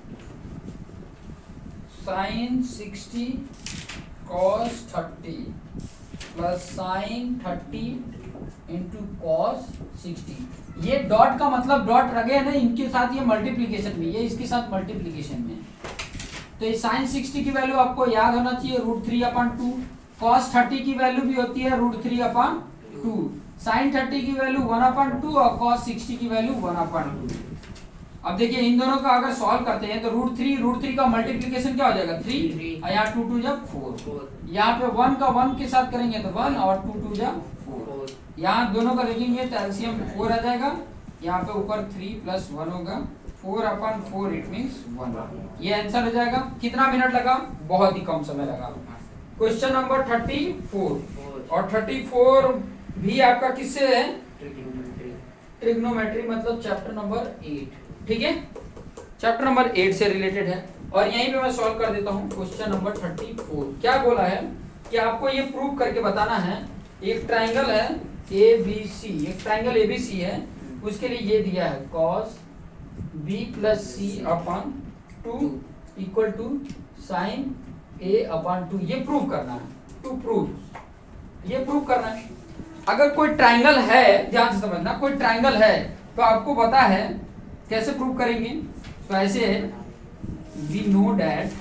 Sine 60 cos 30 plus sine 30 into cos 60। ये डॉट का मतलब डॉट लगे है ना, इनके साथ ये मल्टीप्लीकेशन में, ये इसके साथ मल्टीप्लीकेशन में। तो ये साइन 60 की वैल्यू आपको याद होना चाहिए √3/2। कॉस 30 की वैल्यू भी होती है √3/2। साइन 30 की वैल्यू 1/2 और कॉस 60 की वैल्यू 1/2। अब देखिए इन दोनों का अगर सॉल्व करते हैं तो √3 का मल्टीप्लिकेशन क्या हो जाएगा 3 और यहाँ 2 जब 4। यहाँ पे 1 का 1 के साथ करेंगे तो 1 और 2 जब 4। यहाँ दोनों का देखेंगे तो एलसीएम 4 आ जाएगा। यहाँ पे ऊपर 3 + 1 होगा, 4/4 इट मीन्स 1। ये आंसर हो जाएगा। कितना मिनट लगा? बहुत ही कम समय लगा। क्वेश्चन नंबर 34 और 34 भी आपका किससे है? ट्रिग्नोमेट्री, मतलब चैप्टर नंबर 8। ठीक है, चैप्टर नंबर 8 से रिलेटेड है और यहीं पे मैं सॉल्व कर देता हूँ। क्वेश्चन नंबर 34 क्या बोला है कि आपको ये प्रूव करके बताना है, एक ट्राइंगल है ABC, एक ट्राइंगल ABC है, उसके लिए ये दिया है cos B + C/2 = sin A/2। ये प्रूव करना है, टू प्रूव, ये प्रूव करना है। अगर कोई ट्राइंगल है, ध्यान से समझना, कोई ट्राइंगल है तो आपको पता है कैसे प्रूव करेंगे। तो ऐसे है, we know that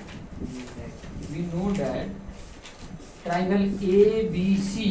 triangle ABC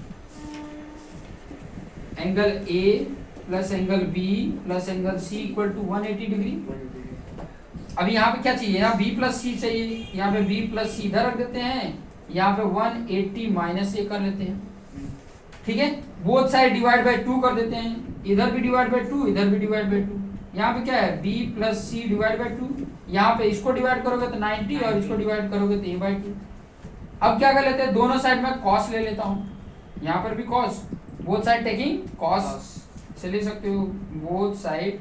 angle A plus angle B plus angle C = 180 degree. अब यहाँ पे क्या चाहिए? यहाँ B + C चाहिए, यहाँ पे B + C इधर रख देते हैं, यहाँ पे 180 - A कर लेते हैं। ठीक है, बोथ साइड डिवाइड बाय 2 कर देते हैं, इधर भी डिवाइड बाय 2, इधर भी डिवाइड बाय 2। यहाँ पे क्या है? B + C divide by 2। यहाँ पे इसको डिवाइड करोगे तो 90 और इसको डिवाइड करोगे तो A/2। अब क्या कर लेते हैं, दोनों साइड में cos ले लेता हूँ, यहाँ पर भी cos, both side taking cos से ले सकते हो, बोथ साइड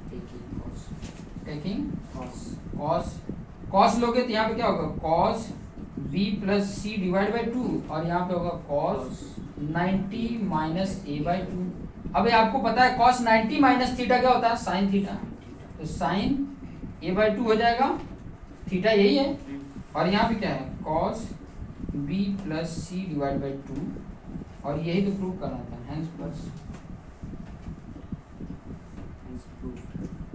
टेकिंग cos लोगे तो यहाँ पे क्या होगा cos B + C divide by 2 और यहाँ पे होगा cos 90 - A/2। अब आपको पता है cos 90 - थीटा क्या होता है? sin theta. तो sin A/2 हो जाएगा, थीटा यही है। और यहाँ पे क्या है? cos B + C divide by 2 और यही तो प्रूव करना था, हेंस प्लस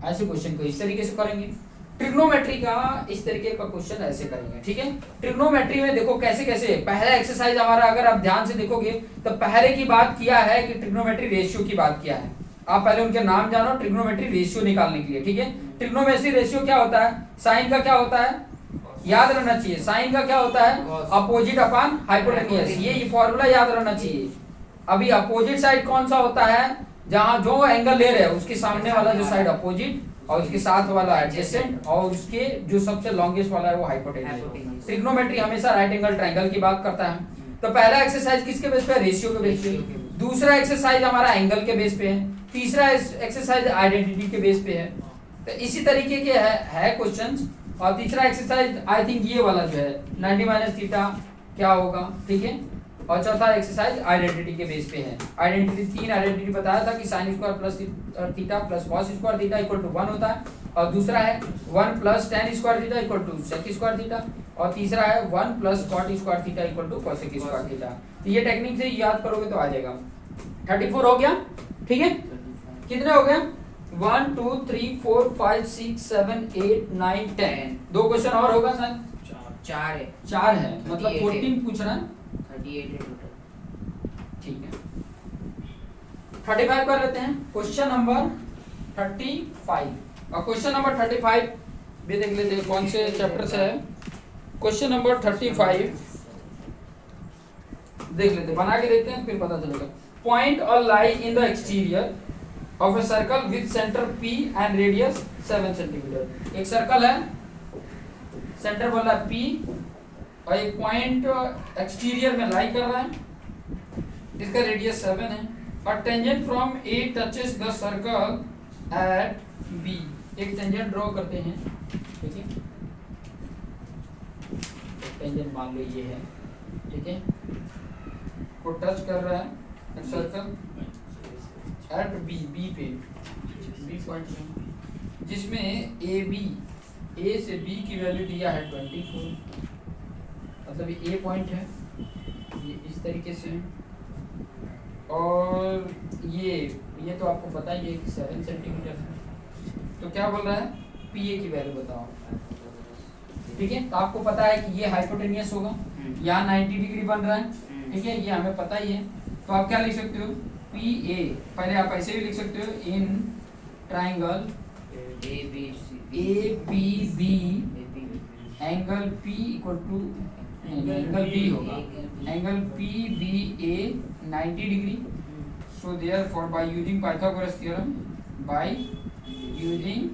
ऐसे क्वेश्चन को इस तरीके से करेंगे। ट्रिग्नोमेट्री का इस तरीके का क्वेश्चन ऐसे करेंगे, ठीक है। ट्रिग्नोमेट्री में देखो कैसे कैसे पहला एक्सरसाइज हमारा, अगर आप ध्यान से देखोगे तो पहले की बात किया है कि ट्रिग्नोमेट्री रेशियो की बात किया है। आप पहले उनके नाम जानो ट्रिग्नोमेट्री रेशियो निकालने के लिए, ठीक है। ट्रिग्नोमेट्री रेशियो क्या होता है, साइन का क्या होता है, याद रहना चाहिए, साइन का क्या होता है, अपोजिट अपॉन हाइपोटेन्यूज, ये फॉर्मूला याद रहना चाहिए। अभी अपोजिट साइड कौन सा होता है, जहां जो एंगल ले रहे हैं उसके सामने वाला जो साइड अपोजिट और उसके साथ वाला एडजेसेंट और उसके जो सबसे लॉन्गेस्ट वाला है वो हाइपोटेन्यूज। ट्रिग्नोमेट्री हमेशा राइट एंगल ट्रायंगल की बात करता है। तो पहला एक्सरसाइज किसके बेस पे है, रेशियो के बेस पे। दूसरा एक्सरसाइज हमारा एंगल के बेस पे है। तीसरा एक्सरसाइज आइडेंटिटी के बेस पे है। तो इसी तरीके के है क्वेश्चंस। और तीसरा एक्सरसाइज आई थिंक ये वाला जो है 90 माइनस थीटा क्या होगा, ठीक है। और चौथा एक्सरसाइज आइडेंटिटी के बेस पे है। आइडेंटिटी 3 आइडेंटिटी बताया था कि sine square plus theta plus cos square theta equal to 1 होता है। और दूसरा है 1 plus tan square theta equal to sec square theta. और तीसरा है 1 plus cot square theta equal to cosec square theta. तो ये टेक्निक से याद करोगे तो आ जाएगा। 34 हो गया, ठीक है। कितने हो गए, 1 2 3 4 5 6 7 8 9 10। दो क्वेश्चन और होगा सर, 4 है मतलब 14 पूछ रहा है, 38 है टोटल, ठीक है। 35 कर लेते हैं, क्वेश्चन नंबर 35। और क्वेश्चन नंबर 35 भी देख लेते हैं कौन से चैप्टर से है। क्वेश्चन नंबर 35 देख लेते हैं, बना के देखते हैं फिर पता चलेगा। पॉइंट और lie in the exterior of a circle with centre P and radius 7 centimetre. एक सर्कल है, सेंटर बोला P और एक पॉइंट एक्सटीरियर में लाई कर रहा है, इसका रेडियस 7 है। और tangent from A touches the circle at B। एक टेंजेंट ड्रॉ करते हैं, ठीक है। टेंजेंट मान लो ये है, ठीक है, को टच कर रहा है सर्कल एट B, B पे, B पॉइंट में, जिसमें A से B की वैल्यू दिया है 24। मतलब ये A पॉइंट है, ये इस तरीके से। और ये तो आपको पता ही है कि 7 सेंटीमीटर है। तो क्या बोल रहा है, PA की वैल्यू बताओ, ठीक है। तो आपको पता है कि ये हाइपोटेनियस होगा, यहाँ 90 डिग्री बन रहा है, ठीक है, ये हमें पता ही है। तो आप क्या लिख सकते हो, PA, पहले आप ऐसे भी लिख सकते हो, in triangle ABB angle P equal to angle B होगा, angle PBA 90 degree. So therefore by using Pythagoras theorem, by using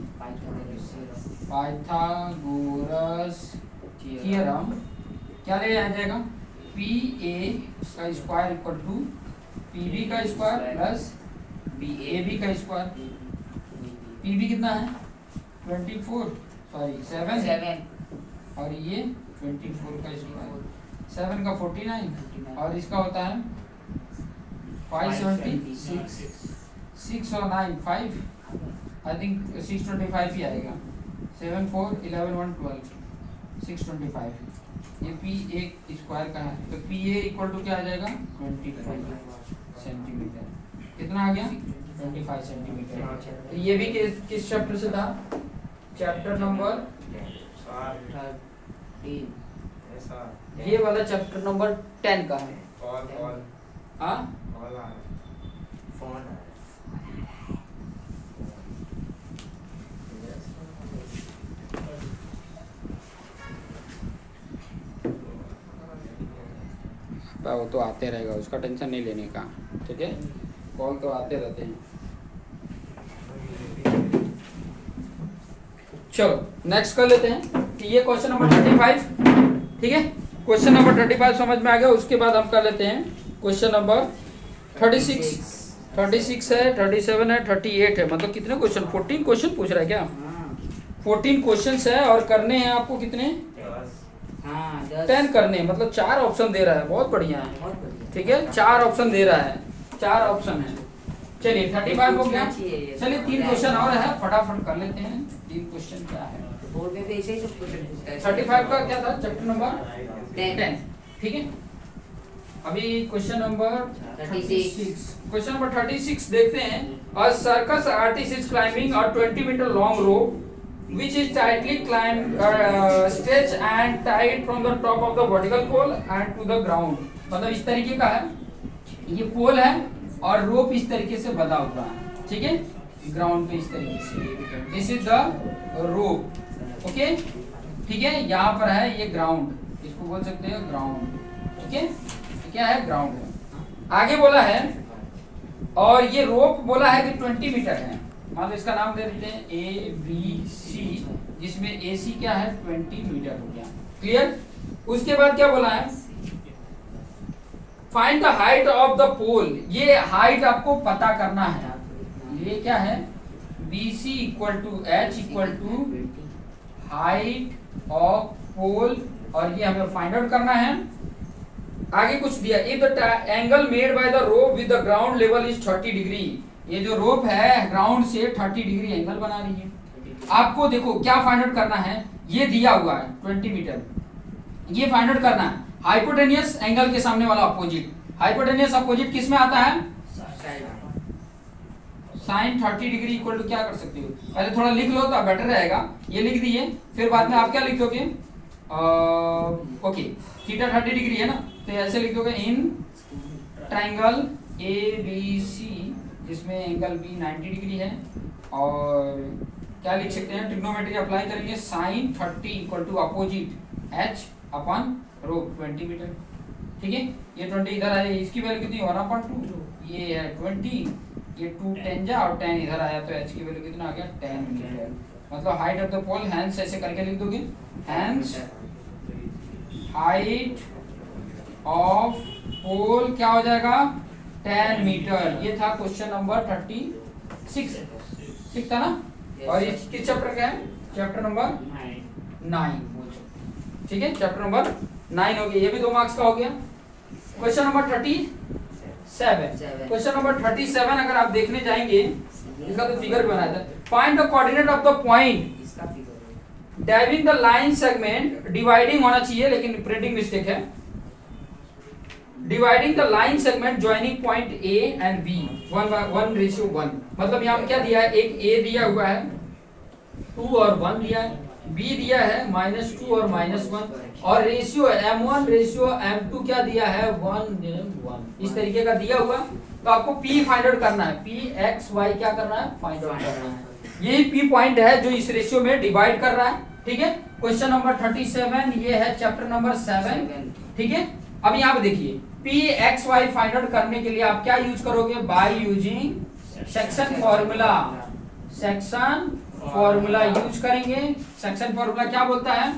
Pythagoras theorem क्या ले आ जाएगा, PA का स्क्वायर इक्वल टू PB का स्क्वायर प्लस AB का स्क्वायर। PB कितना है 24, सॉरी 7 और ये 24 का स्क्वायर, 7 का 49 और इसका होता है 576, 6 और 9 5, आई थिंक 625 ही आएगा। 7 4 11 1 12 625। ये PA स्क्वायर का है, तो PA इक्वल टू क्या आ जाएगा 25 सेंटीमीटर। कितना आ गया 25 सेंटीमीटर। तो ये भी किस चैप्टर से था, चैप्टर नंबर 13। ये वाला चैप्टर नंबर 10 का है। हाँ फोन वो तो आते रहेगा, उसका टेंशन नहीं लेने का, ठीक है, कॉल तो आते रहते हैं। चलो नेक्स्ट कर लेते हैं कि ये क्वेश्चन नंबर 35, ठीक है। क्वेश्चन नंबर 35 समझ में आ गया। उसके बाद हम कर लेते हैं क्वेश्चन नंबर 36 है, 37 है, 38 है। मतलब कितने क्वेश्चन, 14 क्वेश्चन पूछ रहा है क्या, 14 क्वेश्चंस है और करने हैं आपको कितने, 10 करने, मतलब 4 ऑप्शन दे रहा है, बहुत बढ़िया है, ठीक है। 4 ऑप्शन दे रहा है, 4 ऑप्शन है। चलिए 35 हो गया। चलिए 3 क्वेश्चन और है, फटाफट कर लेते हैं। 3 क्वेश्चन क्या है, बोर्ड में भी ऐसे ही सब क्वेश्चन पूछता है। 35 का क्या था, चैप्टर नंबर 10, ठीक है। अभी क्वेश्चन नंबर 36 क्वेश्चन नंबर 36 देखते हैं। A circus artist is climbing a 20 metre long rope which is tightly climbed stretched and tied from the top of the vertical pole and to the ground। मतलब इस तरीके का है, ये पोल है और रोप इस तरीके से बंधा हुआ है, ठीक है, ग्राउंड पे इस तरीके से। This is the rope, okay, ठीक है। यहाँ पर है ये ग्राउंड, इसको बोल सकते हैं ग्राउंड, ठीक है, क्या है ग्राउंड है। आगे बोला है और ये रोप बोला है कि 20 मीटर है। मान लो इसका नाम दे देते हैं ABC, जिसमें AC क्या है 20 मीटर हो गया, क्लियर। उसके बाद क्या बोला है, find the height of the pole. ये हाइट आपको पता करना है। ये क्या है, BC equal to H equal to height of pole, और ये हमें फाइंड आउट करना है। आगे कुछ दिया, if the angle made by the rope with the ground level is 30 degree. ये जो रोप है ग्राउंड से 30 डिग्री एंगल बना रही है। आपको देखो क्या फाइंड आउट करना है, ये दिया हुआ है 20 मीटर, ये फाइंड आउट करना है हाइपोटेनियस एंगल के सामने वाला अपोजिट। हाइपोटेनियस अपोजिट किस में आता है, साइन 30 डिग्री इक्वल टू क्या कर सकते हो, पहले थोड़ा लिख लो तो बेटर रहेगा। ये लिख दिए, फिर बाद में आप क्या लिखोगे, ओके, थीटा 30 डिग्री है ना, तो ऐसे लिख दोगे इन ट्रायंगल ABC जिसमें एंगल B 90 डिग्री है, और क्या लिख सकते हैं, ट्रिग्नोमेट्री अप्लाई करेंगे, sine 30 equal to opposite H upon rope 20 metre, ठीक है। ये 20 इधर आया, इसकी वैल्यू कितनी 1/2, ये है 20, ये 2 10 जा और 10 इधर आया, तो H की वैल्यू कितना आ गया 10 मीटर। मतलब height of the pole, hence ऐसे करके लिख दोगे, हैंस हाइट ऑफ पोल क्या हो जाएगा 10 मीटर। ये था क्वेश्चन नंबर 36, ठीक था ना। और ये किस चैप्टर का है, चैप्टर नंबर 9, ठीक है, चैप्टर नंबर 9 हो गया। ये भी 2 मार्क्स का हो गया। क्वेश्चन नंबर 37, क्वेश्चन नंबर 37 अगर आप देखने जाएंगे, इसका तो फिगर भी बनाया था। Find the coordinate of the point dividing the line segment, dividing होना चाहिए लेकिन प्रिंटिंग मिस्टेक है, dividing the line segment joining point A and B 1:1। मतलब यहाँ क्या दिया है, एक A दिया हुआ है 2 और 1 दिया है, B दिया है -2 और -1, और रेशियो M1 रेशियो M2 क्या दिया है 1:1, इस तरीके का दिया हुआ। तो आपको P फाइंड आउट करना है, P X Y क्या करना है, फाइंड आउट करना है। यही P पॉइंट है जो इस रेशियो में डिवाइड कर रहा है, ठीक है। क्वेश्चन नंबर 37 ये है चैप्टर नंबर 7, ठीक है। अब यहाँ पे देखिए PXY फाइंड आउट करने के लिए आप क्या यूज करोगे, by using section formula. Section formula use करेंगे। सेक्शन फॉर्मूला क्या बोलता है,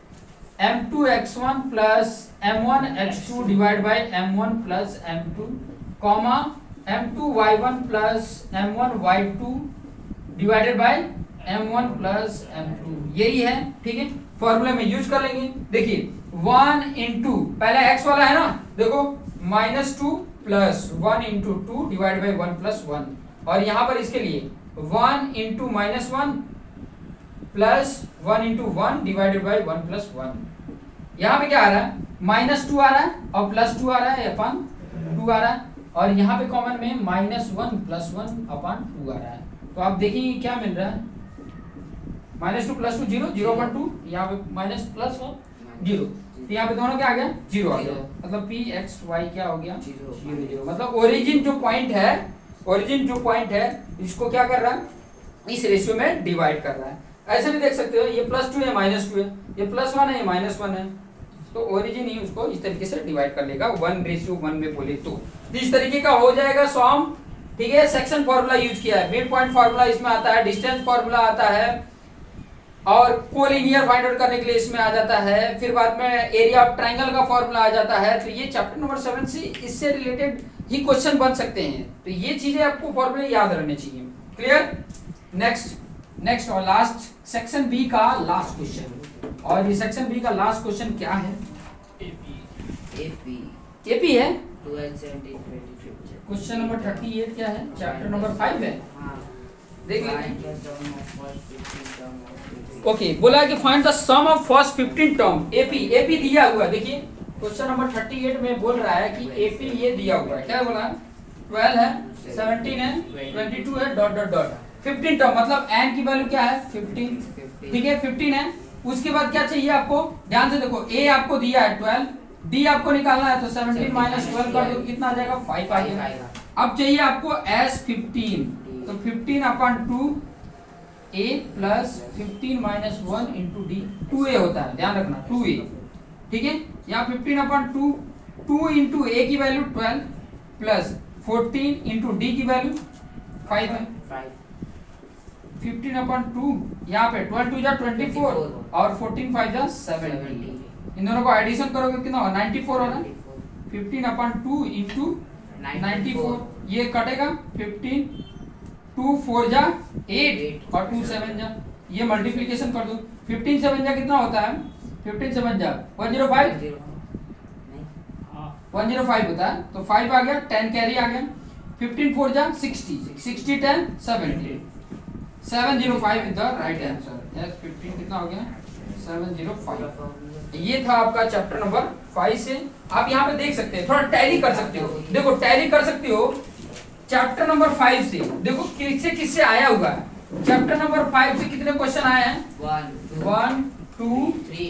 M2x1 plus M1x2 divide by M1 plus M2, comma M2y1 plus M1y2 divided by M1 plus M2, यही है, ठीक है। फॉर्मूले में यूज कर लेंगे। देखिए 1 इंटू पहले x वाला है ना, देखो -2 plus 1 into 2 divide by 1 plus 1, और यहाँ पर इसके लिए 1 into -1 plus 1 into 1 divided by 1 plus 1। यहाँ पे क्या आ रहा है, -2 आ रहा है और +2 आ रहा है अपन 2 आ रहा है, और यहाँ पे कॉमन में -1 प्लस 1 अपन 2 आ रहा है। तो आप देखेंगे क्या मिल रहा है, -2 + 2 0, 0.2, यहाँ पे माइनस प्लस 0, तो यहाँ पे दोनों क्या आ गया 0 आ गया। मतलब PXY क्या हो गया 0 0। मतलब ओरिजिन जो पॉइंट है, ओरिजिन जो पॉइंट है इसको क्या कर रहा है, इस रेशियो में डिवाइड कर रहा है। ऐसे भी देख सकते हो, ये +2 है -2 है, ये +1 है, ये -1 है, तो ओरिजिन ही उसको इस तरीके से डिवाइड कर लेगा 1:1 में बोले तो इस तरीके का हो जाएगा सॉम, ठीक है। सेक्शन फॉर्मूला यूज किया है, मिड पॉइंट फॉर्मूला इसमें आता है, डिस्टेंस फॉर्मूला आता है, और कोलिनियर फाइंड आउट करने के लिए इसमें आ जाता है, फिर बाद में एरिया ऑफ ट्रायंगल का फॉर्मूला आ जाता है। तो ये चैप्टर नंबर 7 से इससे रिलेटेड ही क्वेश्चन बन सकते हैं, तो ये चीजें आपको फॉर्मूले याद रहने चाहिए, क्लियर। नेक्स्ट और लास्ट सेक्शन बी का लास्ट क्वेश्चन, और ये सेक्शन बी का लास्ट क्वेश्चन क्या है, एपी है। क्वेश्चन नंबर 38 क्या है, चैप्टर नंबर 5 है, देख लीजिए। ओके, बोला कि find the sum of first 15 term. AP दिया हुआ, देखिए क्वेश्चन नंबर 38 में बोल रहा है कि एपी ये दिया हुआ है, क्या बोला, 12 है, 17 है, 22 है, डॉट डॉट डॉट 15 टर्म, मतलब एन की वैल्यू क्या है 15, ठीक है 15 है। उसके बाद क्या चाहिए आपको, ध्यान से देखो, ए आपको दिया है 12, डी आपको निकालना है, तो 17 माइनस 12 कर दो, कितना आ जाएगा 5 आ जाएगा। अब चाहिए आपको एस 15, तो 15 upon 2 a plus 15 minus 1 into d, 2a होता है, ध्यान रखना 2a, ठीक है। यहाँ 15 अपॉन 2 इंटू ए की वैल्यू 12 प्लस 14 इंटू डी की वैल्यू 5 है, 15 अपॉन 2 यहाँ पे 12 2 जा 24 और 14 5 जा 70, इन दोनों को एडिशन करोगे कितना होगा 94 होगा। 15 अपॉन 2 इंटू 94, ये कटेगा 15, 2 4 जा 8 और 2 7 जा, ये मल्टीप्लिकेशन कर दो, 15 7 जा कितना होता है, 15 7 जा 105 होता है, तो 5 आ गया, 10 कैरी आ गया, 15 4 जा 60, 60 10 70, 705 is the right answer. Yes 15 कितना हो गया 705। ये था आपका चैप्टर नंबर 5 से। आप यहाँ पे देख सकते हैं, थोड़ा टैली कर सकते हो, देखो टैली कर सकते हो चैप्टर नंबर 5 से, देखो किससे किससे आया हुआ है। चैप्टर नंबर 5 से कितने क्वेश्चन आए हैं, 1 2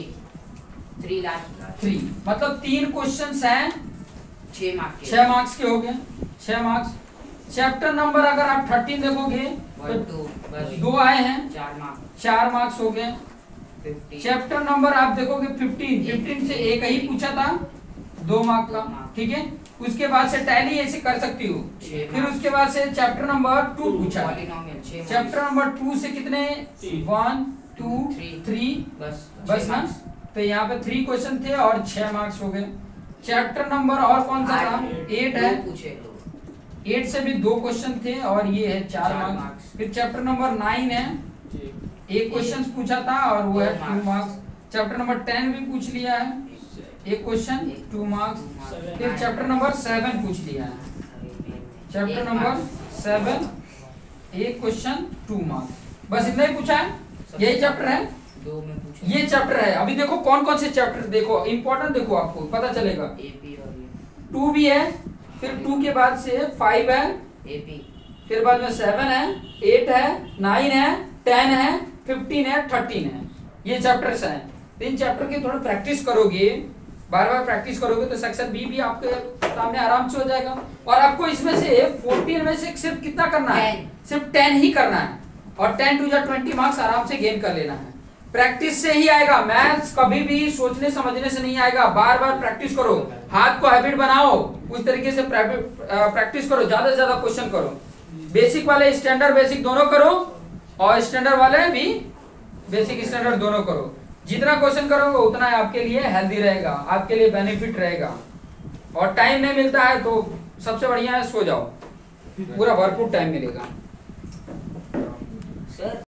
3, मतलब 3 क्वेश्चन हैं, 6 मार्क्स के हो गए, 6 मार्क्स। चैप्टर नंबर अगर आप 13 देखोगे तो 2 आए हैं, 4 मार्क्स हो गए। चैप्टर नंबर आप देखोगे 15 से एक ही पूछा था, 2 मार्क का, ठीक है। उसके बाद से टैली ऐसे कर सकती हो, फिर उसके बाद से चैप्टर नंबर 2 पूछा, चैप्टर नंबर 2 से कितने 1 2 3 बस ना, तो यहाँ पे 3 क्वेश्चन थे और 6 मार्क्स हो गए। चैप्टर नंबर और कौन सा था 8 है, 8 से भी 2 क्वेश्चन थे और ये है 4 मार्क्स। फिर चैप्टर नंबर 9 है, एक क्वेश्चन पूछा था और वो है 2 मार्क्स। चैप्टर नंबर 10 भी पूछ लिया है, एक क्वेश्चन 2 मार्क्स। फिर चैप्टर नंबर 7 पूछ लिया है, चैप्टर नंबर 7 एक क्वेश्चन 2 मार्क्स, बस इतना ही पूछा है, यही चैप्टर है, ये चैप्टर है। अभी देखो कौन कौन से चैप्टर, देखो इंपॉर्टेंट, देखो आपको पता चलेगा 2 भी है, फिर 2 के बाद से 5 है, फिर बाद में 7 है, 8 है, 9 है, 10 है, 15 है, 13 है, ये चैप्टर्स हैं। तो इन चैप्टर की थोड़ा प्रैक्टिस करोगे, बार बार प्रैक्टिस करोगे तो सेक्शन बी भी आपके सामने आराम से हो जाएगा। और आपको इसमें से 14 में से सिर्फ कितना करना है, सिर्फ 10 ही करना है, और 10 टू 20 मार्क्स आराम से गेन कर लेना है। प्रैक्टिस से ही आएगा, मैथ्स कभी भी सोचने समझने से नहीं आएगा, बार बार प्रैक्टिस करो, हाथ को हैबिट बनाओ, उस तरीके से प्रैक्टिस करो, ज्यादा से ज्यादा क्वेश्चन करो, बेसिक वाले स्टैंडर्ड बेसिक दोनों करो और स्टैंडर्ड वाले भी बेसिक स्टैंडर्ड दोनों करो। जितना क्वेश्चन करोगे उतना आपके लिए हेल्दी रहेगा, आपके लिए बेनिफिट रहेगा। और टाइम नहीं मिलता है तो सबसे बढ़िया है सो जाओ, पूरा भरपूर टाइम मिलेगा।